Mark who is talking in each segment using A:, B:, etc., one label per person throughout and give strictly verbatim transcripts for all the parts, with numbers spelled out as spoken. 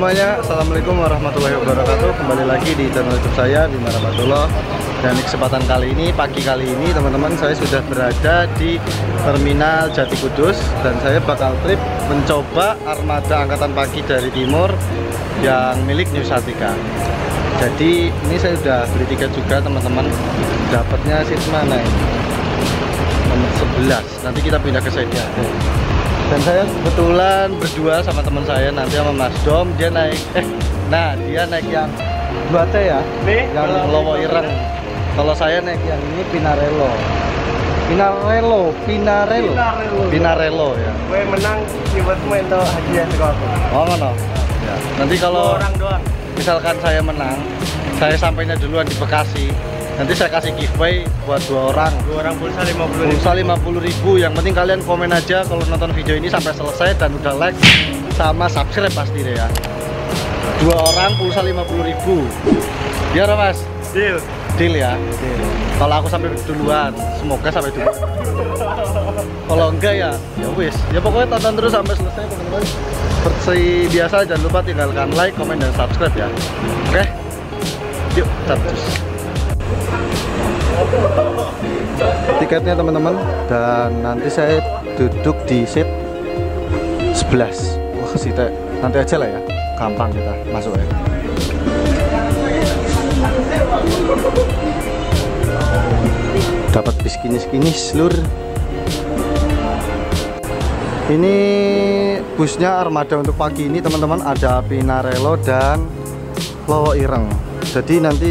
A: semuanya, assalamualaikum warahmatullahi wabarakatuh. Kembali lagi di channel YouTube saya, Bima Rahmatullah. Dan di kesempatan kali ini, pagi kali ini teman-teman, saya sudah berada di Terminal Jati Kudus. Dan saya bakal trip mencoba armada angkatan pagi dari timur yang milik Nusantika. Jadi ini saya sudah beli tiket juga teman-teman. Dapatnya seat mana ini? Nomor sebelas. Nanti kita pindah ke seatnya. Dan saya kebetulan berdua sama teman saya, nanti sama Mas Dom. Dia naik, eh, nah dia naik yang dua T ya, nih, yang Lowo Ireng. Kalau saya naik yang ini Pinarello, Pinarello, Pinarello, Pinarello, Pinarello ya.
B: Gue menang buatmu itu hadiah sekolah.
A: Oh mana? Ya. Nanti kalau
B: orang doang.
A: Misalkan saya menang, saya sampainya duluan di Bekasi. Nanti saya kasih giveaway buat dua orang.
B: Dua orang pulsa lima puluh ribu.
A: Pulsa lima puluh ribu. Yang penting kalian komen aja kalau nonton video ini sampai selesai dan udah like sama subscribe pasti deh ya. Dua orang pulsa lima puluh ribu. Biar Mas?
B: Deal.
A: Deal ya. Deal. Kalau aku sampai duluan, semoga sampai duluan. Kalau enggak ya, ya wis. Ya pokoknya tonton terus sampai selesai teman-teman. Seperti biasa jangan lupa tinggalkan like, komen dan subscribe ya. Oke. Yuk, terus. Tiketnya teman-teman, dan nanti saya duduk di seat sebelas. Wah sih nanti aja lah ya, gampang kita masuk ya. Dapat bis kinis-kinis lur. Ini busnya armada untuk pagi ini teman-teman, ada Pinarello dan Lowo Ireng. Jadi nanti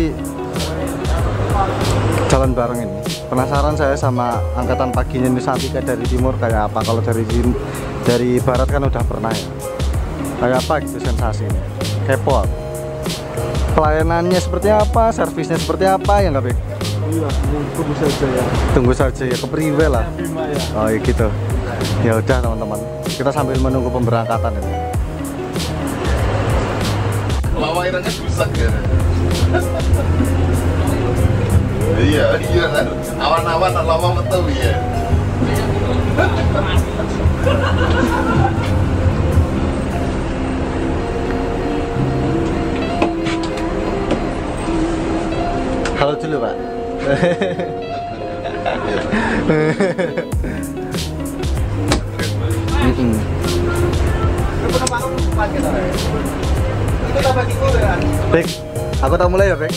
A: jalan bareng ini. Penasaran saya sama angkatan paginya Nusantika dari timur kayak apa. Kalau dari dari barat kan udah pernah ya. Kayak apa gitu sensasi ini. Kepo. Pelayanannya seperti apa, servisnya seperti apa ya nggak Bek?
B: Iya, tunggu saja ya.
A: Tunggu saja ya, ke priwe lah. Oh iya gitu. Ya udah teman-teman, kita sambil menunggu pemberangkatan ini.
C: Lowo Irengnya busak ya. Iya, iya kan. Awan-awan lama metu ya.
A: Halo dulu Pak. Bek, aku tak mulai ya Bek.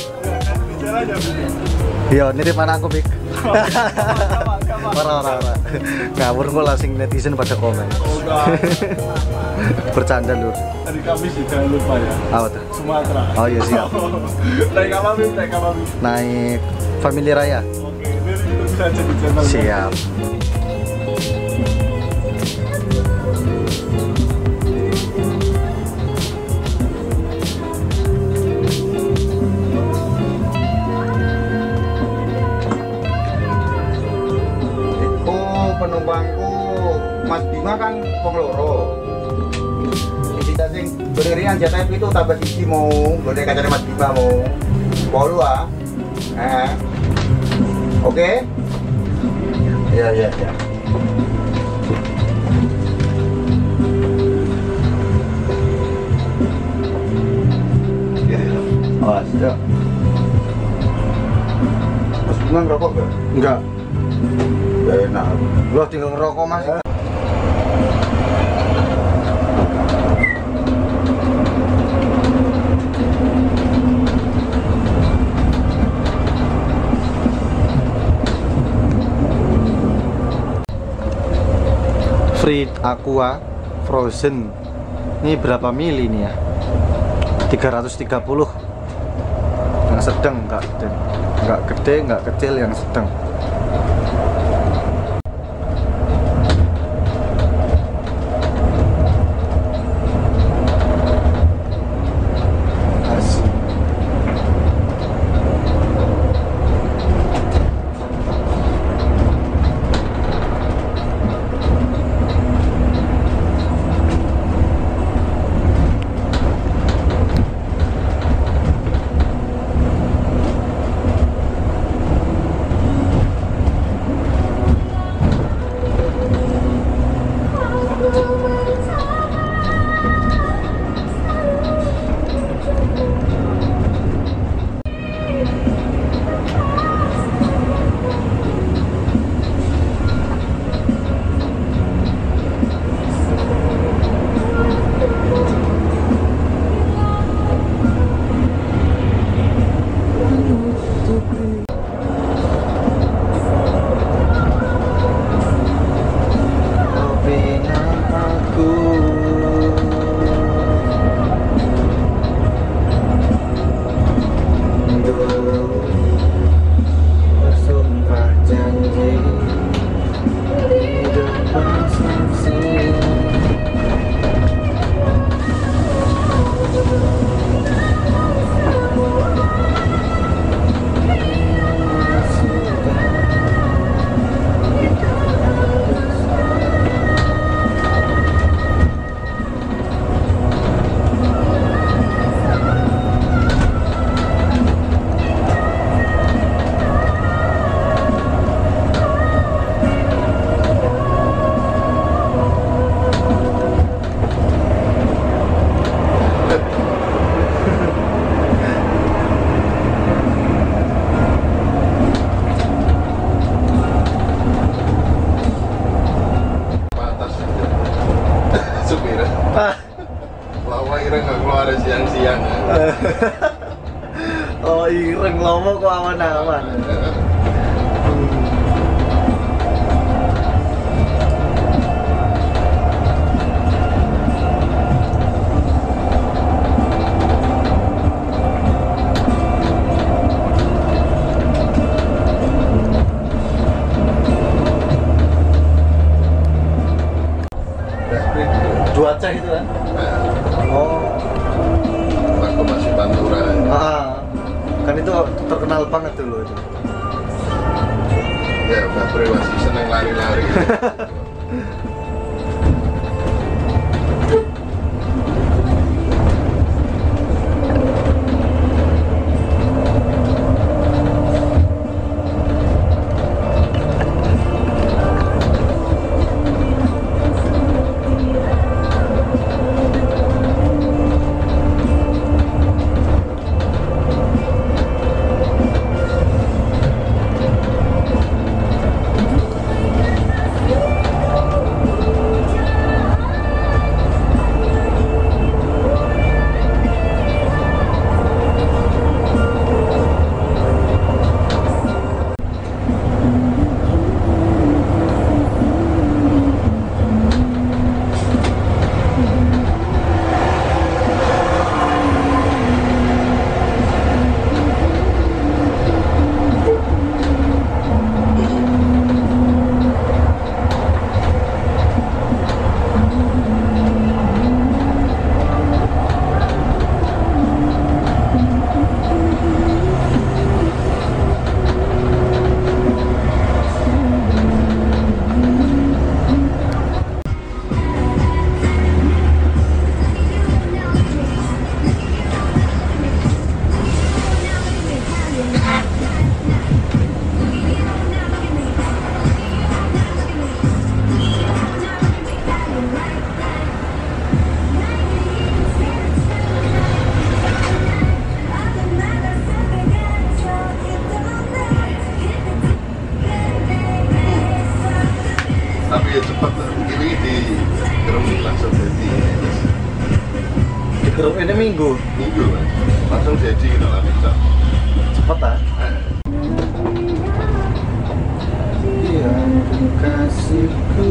A: Iya, nitip anak aku Bek. Orang-orang ngawur kok langsung netizen pada komen. Bercanda lur.
B: Hari Kamis jangan lupa ya.
A: Apa tuh?
B: Sumatera.
A: Oh iya siap.
B: Naik apa Bim? Naik apa Bim?
A: Naik Family Raya.
B: Oke, ini kita bisa aja di channel.
A: Siap.
D: Penumpangku Mas Bima kan wong loro. Kita sing berian jatah itu tambah siji mau, boleh kacane Mas Bima mau. Polu ah. Eh. Oke. Iya iya iya.
A: Awas, ya.
D: Mas Bima ngerokok gak?
A: Enggak.
D: Enak.
A: Lo tinggal ngerokok Mas. Free Aqua Frozen. Ini berapa mili nih ya? tiga ratus tiga puluh. Yang sedang, enggak gede. Enggak gede, enggak kecil, yang sedang.
C: siang-siang.
A: Oh ireng lomo kok awan-awan. Dua cah itu kan? Oh,
C: Aku masih Pantura.
A: ah, kan itu terkenal banget dulu itu.
C: Ya, Mbak Bre masih seneng lari-lari. Tapi ya cepat, ini di kerumit langsung jadi.
A: Di grup ini minggu,
C: Minggu kan, langsung jadi kita lah bisa.
A: cepet ah. Iya, kasihku.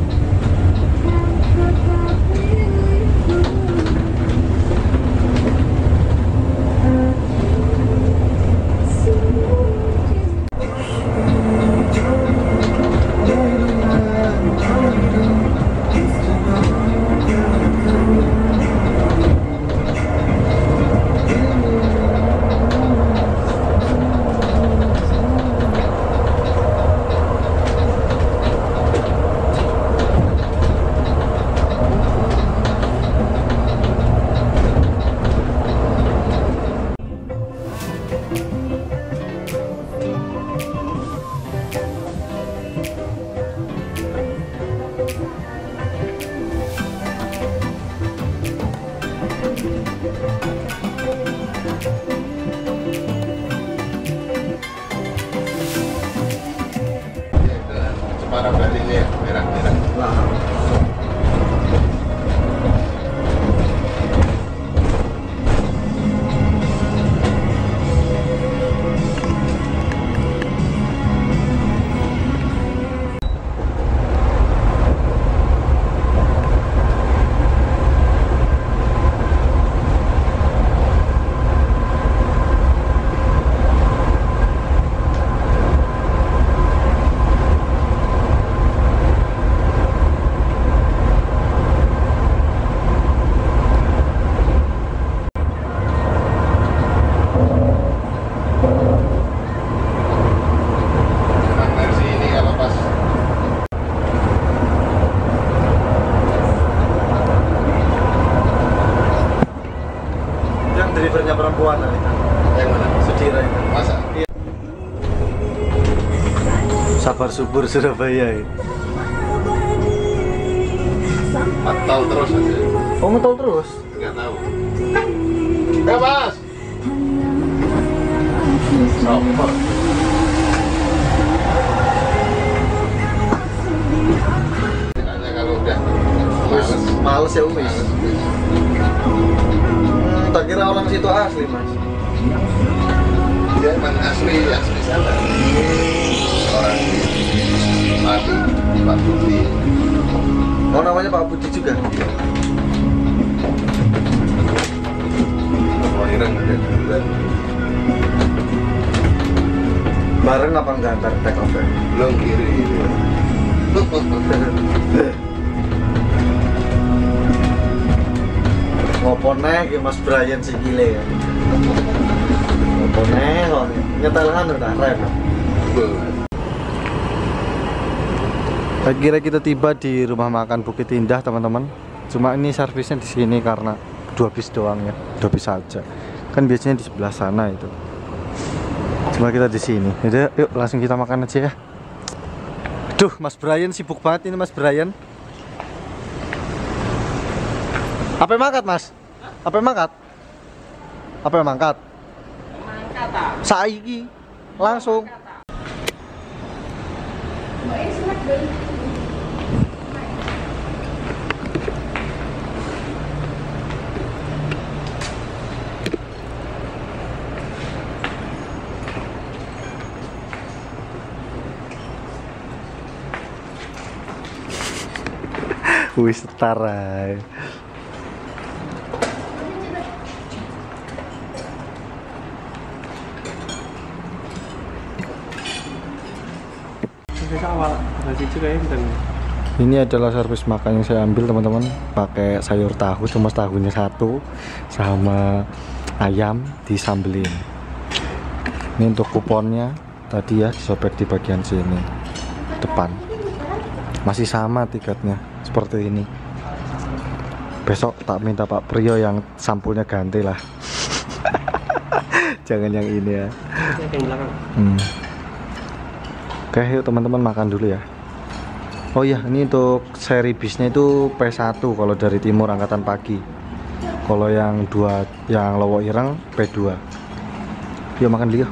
C: Cemara berarti ini ya, merah-merah.
A: drivernya perempuan itu.
C: Yang mana?
A: Sudira itu.
C: Masa?
A: Iya. Sabar subur Surabaya.
C: Atau terus aja.
A: Oh, ngetol terus?
C: Nggak tahu. Eh mas. Sabar. Hanya kalau udah males,
A: Males ya wis.
C: males.
A: kira orang situ asli, Mas.
C: Dia emang asli asli sana. Orang mati Pak Budi.
A: Oh, namanya Pak Budi juga.
C: Orang Ireng ada duluan.
A: Bareng apa enggak antar take off?
C: Belum kiri.
A: Ngopo neh ki Mas Brian si gile ya. Ngopo neh kok nyetel kan udah rem. Akhirnya kita tiba di rumah makan Bukit Indah, teman-teman. Cuma ini servisnya di sini karena dua bis doang ya, dua bis saja. Kan biasanya di sebelah sana itu. Cuma kita di sini. Jadi yuk langsung kita makan aja ya. Duh, Mas Brian sibuk banget ini Mas Brian. Apa yang mangkat, Mas? Apa yang mangkat? Apa yang mangkat? Mangkat ah. Saiki langsung. Wis tarai. Ini adalah servis makan yang saya ambil, teman-teman. Pakai sayur tahu, cuma tahunya satu sama ayam disambelin. Ini untuk kuponnya tadi ya, disobek di bagian sini depan. Masih sama tiketnya seperti ini. Besok tak minta Pak Priyo yang sampulnya ganti lah. Jangan yang ini ya. Hmm. Oke, yuk teman-teman makan dulu ya. Oh iya, ini untuk seri bisnya itu P satu kalau dari timur angkatan pagi. Kalau yang dua yang Lowo Ireng P dua. Yuk makan dulu.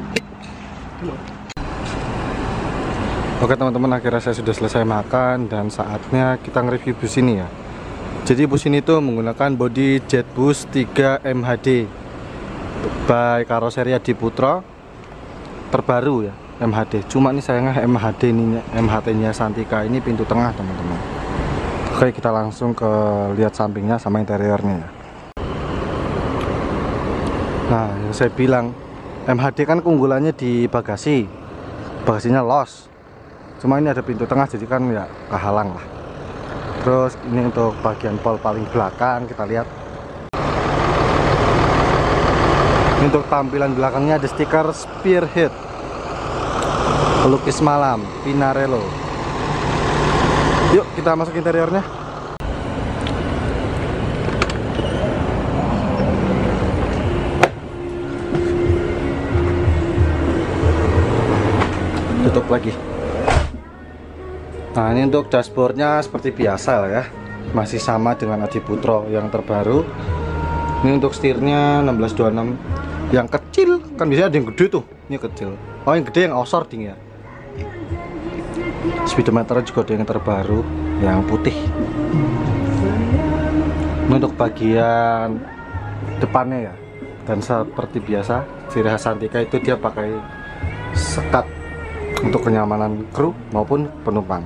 A: Oke teman-teman, akhirnya saya sudah selesai makan dan saatnya kita nge-review bus ini ya. Jadi bus ini tuh menggunakan bodi Jetbus tiga M H D by Karoseri Adi Putra, terbaru ya, M H D. Cuma ini sayangnya M H D ini, M H T-nya Santika ini pintu tengah teman-teman. Oke, kita langsung ke lihat sampingnya sama interiornya ya. Nah, yang saya bilang M H D kan keunggulannya di bagasi, bagasinya los. Cuma ini ada pintu tengah jadi kan ya kehalang lah. Terus ini untuk bagian pol paling belakang kita lihat. Ini untuk tampilan belakangnya ada stiker Spearhead, pelukis malam, Pinarello. Yuk kita masuk interiornya. Tutup lagi. Nah, ini untuk dashboardnya seperti biasa lah ya, masih sama dengan Adi Putra yang terbaru. Ini untuk setirnya enam belas dua puluh enam yang kecil, kan biasanya ada yang gede tuh, ini kecil. Oh, yang gede yang offroading ya. Speedometer juga ada yang terbaru, yang putih. Ini untuk bagian depannya ya, dan seperti biasa ciri khas Santika itu dia pakai sekat untuk kenyamanan kru maupun penumpang.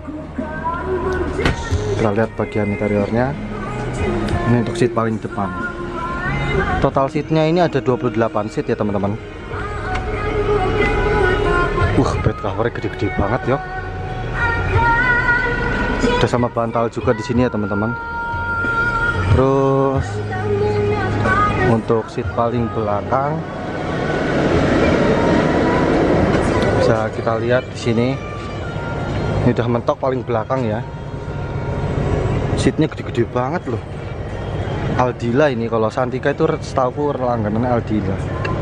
A: Kita lihat bagian interiornya. Ini untuk seat paling depan. Total seatnya ini ada dua puluh delapan seat ya teman-teman. Uh, bed covernya gede-gede banget ya. Udah sama bantal juga di sini ya teman-teman. Terus untuk seat paling belakang bisa kita lihat di sini. Ini udah mentok paling belakang ya. Seatnya gede-gede banget loh. Aldila ini, kalau Santika itu setahu langganannya Aldila.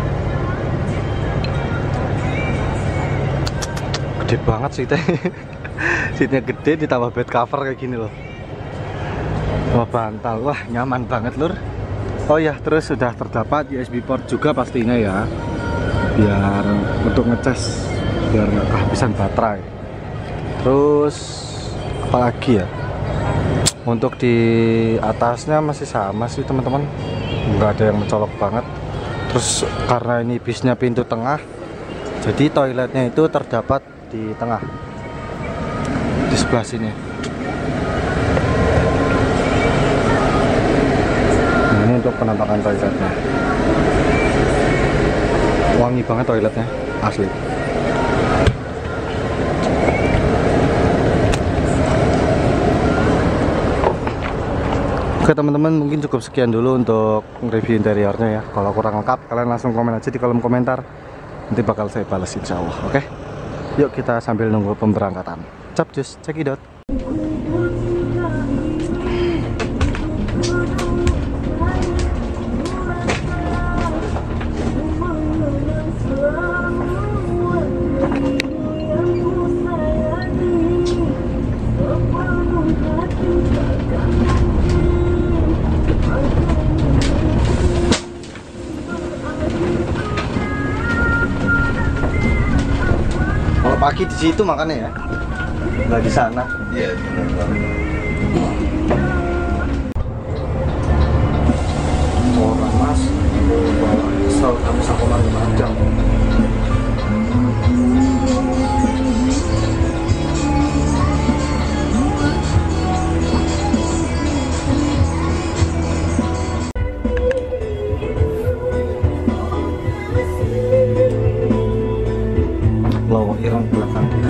A: Gede banget seatnya. Seatnya gede ditambah bed cover kayak gini loh. Wah, bantal, wah nyaman banget lur. Oh ya, terus sudah terdapat U S B port juga pastinya ya, biar untuk ngecas, biar nggak kehabisan baterai. Terus apalagi ya, untuk di atasnya masih sama sih teman-teman, nggak ada yang mencolok banget. Terus karena ini bisnya pintu tengah, jadi toiletnya itu terdapat di tengah, di sebelah sini. Nah, ini untuk penampakan toiletnya. Wangi banget toiletnya, asli. Oke teman-teman, mungkin cukup sekian dulu untuk review interiornya ya. Kalau kurang lengkap kalian langsung komen aja di kolom komentar, nanti bakal saya balas insya Allah. Oke, yuk kita sambil nunggu pemberangkatan. Capcus, cekidot. Pagi di situ makannya ya, nggak di sana.
C: Iya, benar banget.
A: Orang mas, bawa kesel kamu sakoman lima jam. Lowo ireng belakang kita.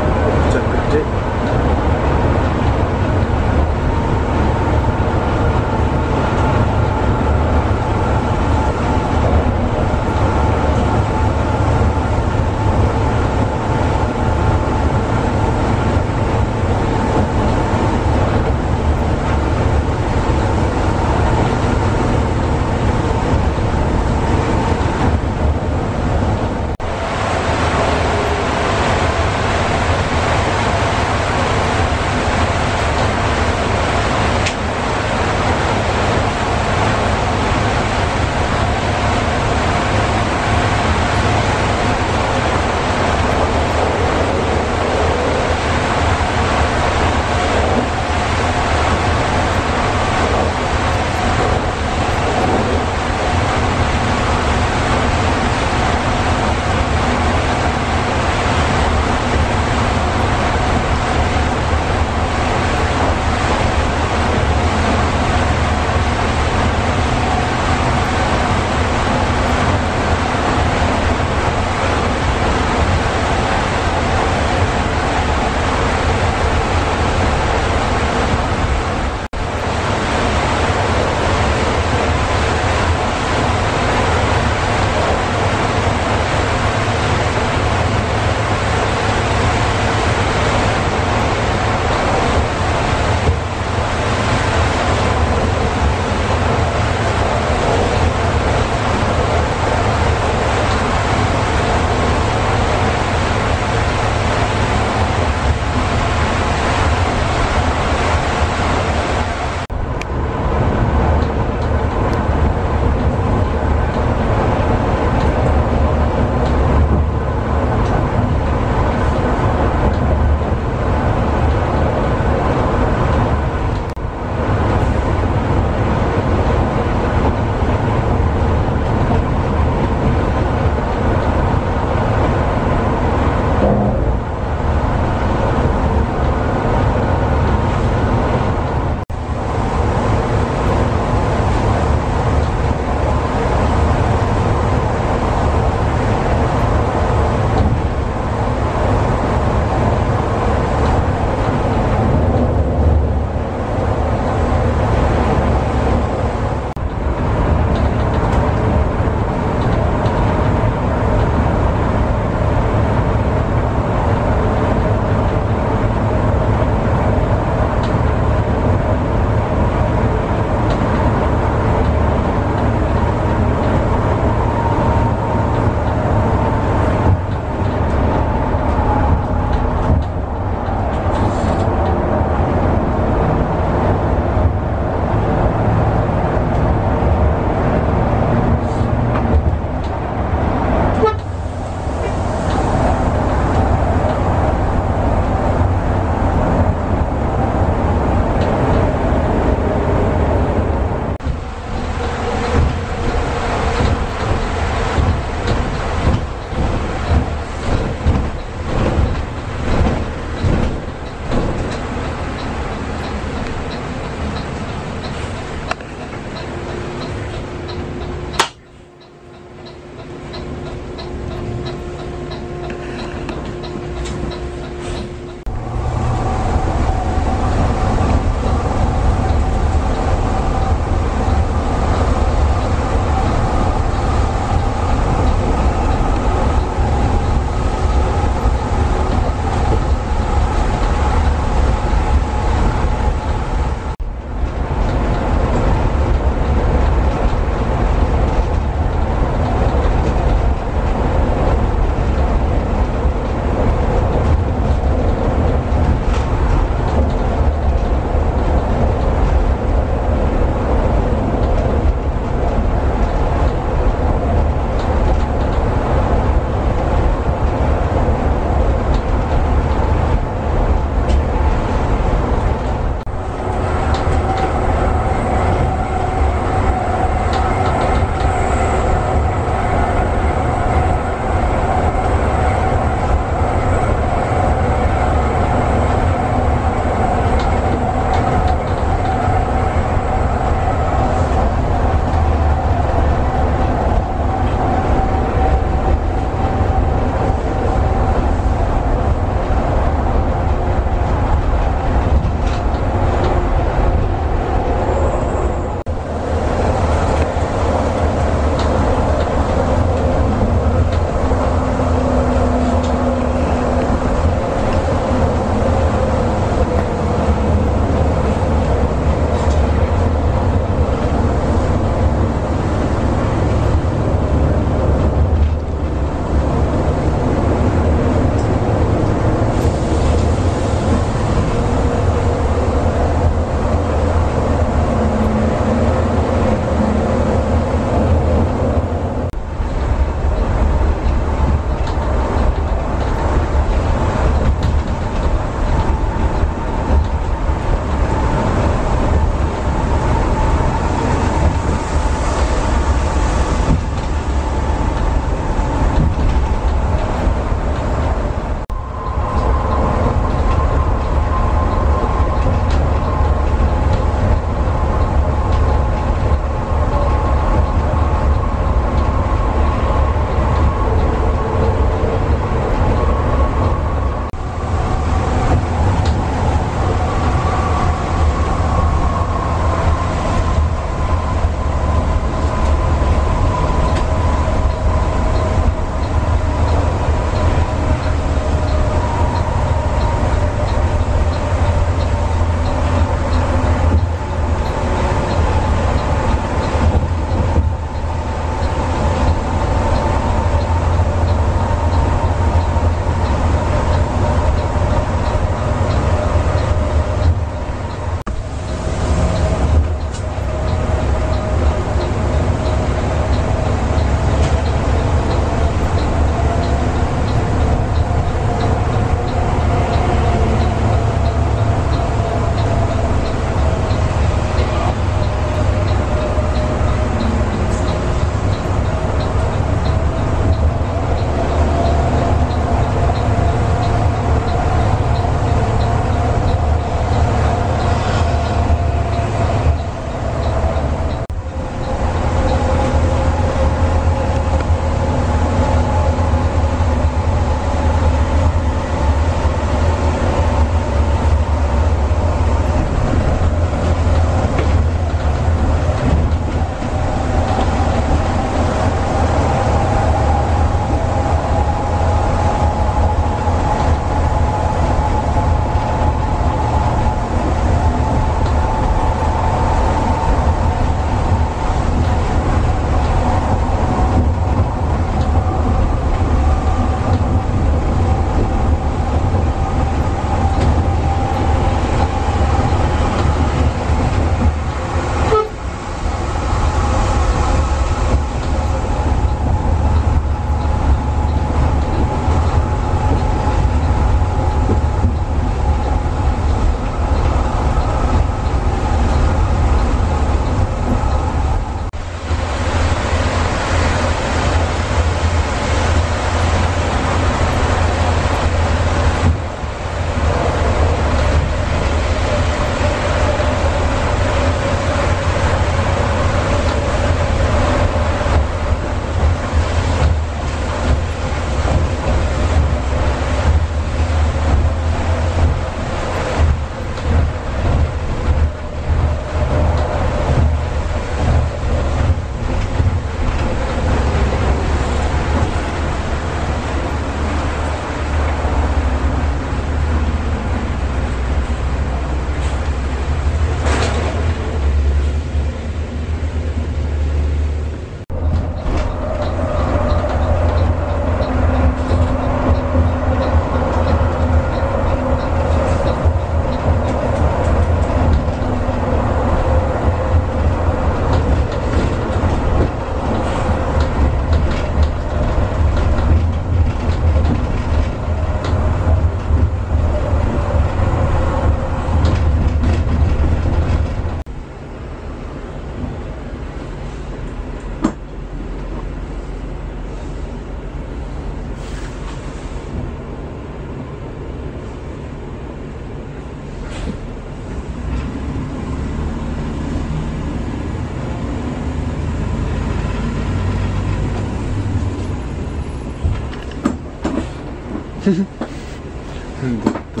A: Gitu.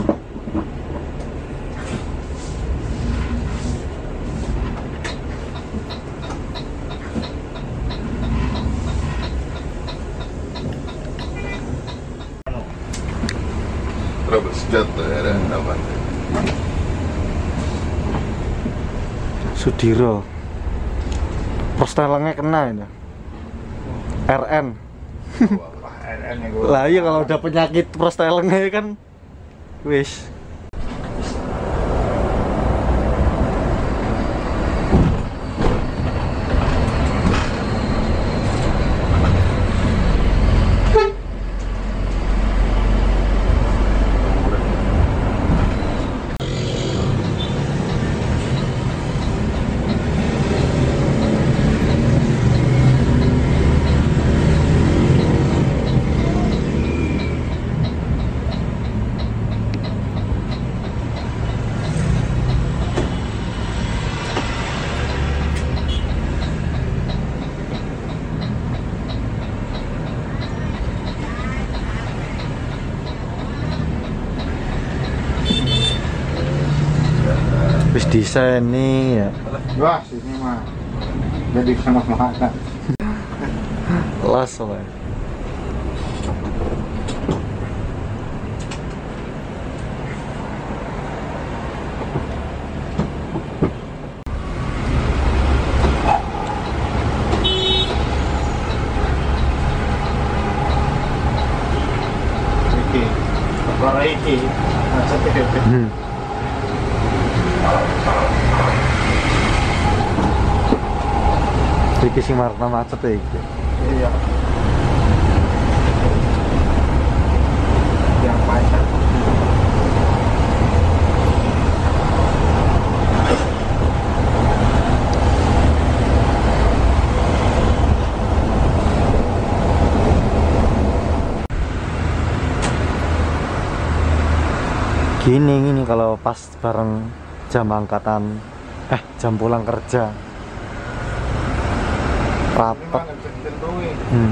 C: Trouble senjata ya ada namanya.
A: Sudiro. Prostelengnya kena ini. R N.
D: R N ya gua.
A: Lah iya kalau udah penyakit prostelengnya kan wis. Wis desain nih ya.
D: Wah, sini mah. Jadi sama makan.
A: Las soalnya.
D: Iki. Perkara iki. Macet
A: Hmm. Iki sing marna macet ya iki.
D: Iya. Yang macet.
A: Gini gini kalau pas bareng jam angkatan eh jam pulang kerja rapat. Hmm.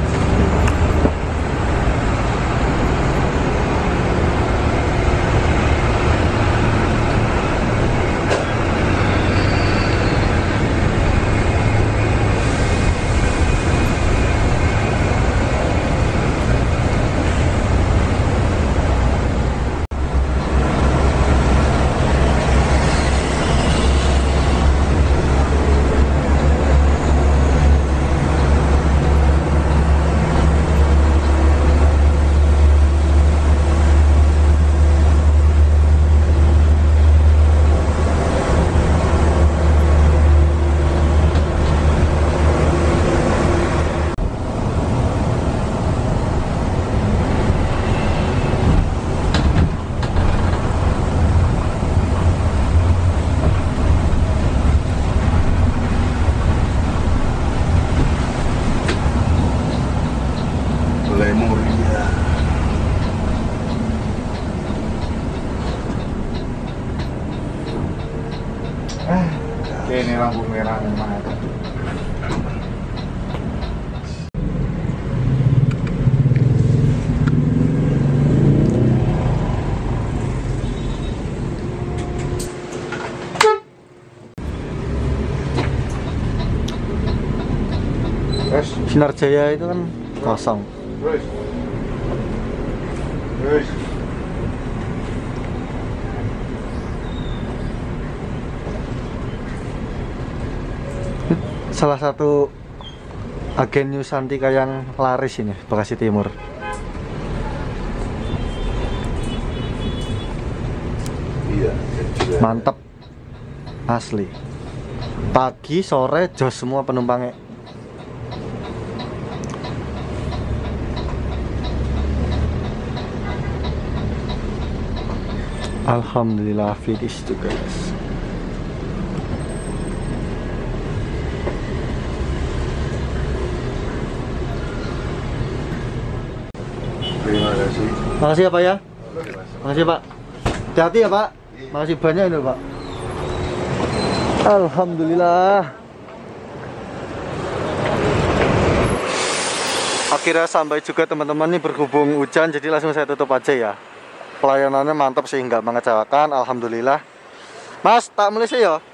C: Lemuria.
D: Ah, ini lampu merah memang ada. Terus,
A: Sinar Jaya itu kan kosong.
D: terus, terus.
A: Salah satu agen Nusantika yang laris ini Bekasi Timur.
C: Iya.
A: Mantap asli. Pagi sore jos semua penumpangnya. Alhamdulillah finish tuh guys.
C: Terima kasih.
A: Makasih ya Pak ya. Makasih Pak. Hati-hati ya Pak. Makasih banyak ini Pak. Alhamdulillah. Akhirnya sampai juga teman-teman, nih berhubung hujan jadi langsung saya tutup aja ya. Pelayanannya mantap sih, nggak mengecewakan, alhamdulillah. Mas, tak mulai sih ya.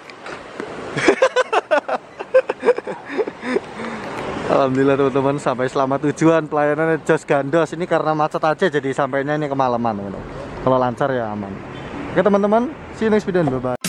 A: Alhamdulillah teman-teman, sampai selamat tujuan. Pelayanannya jos gandos. Ini karena macet aja jadi sampainya ini kemalaman. Kalau lancar ya aman. Oke teman-teman, see you next video, bye bye.